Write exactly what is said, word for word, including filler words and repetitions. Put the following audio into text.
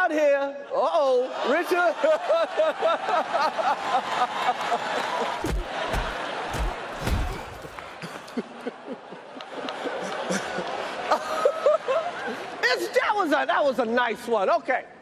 out here. Uh-oh, Richard. It's, that was a that was a nice one. Okay.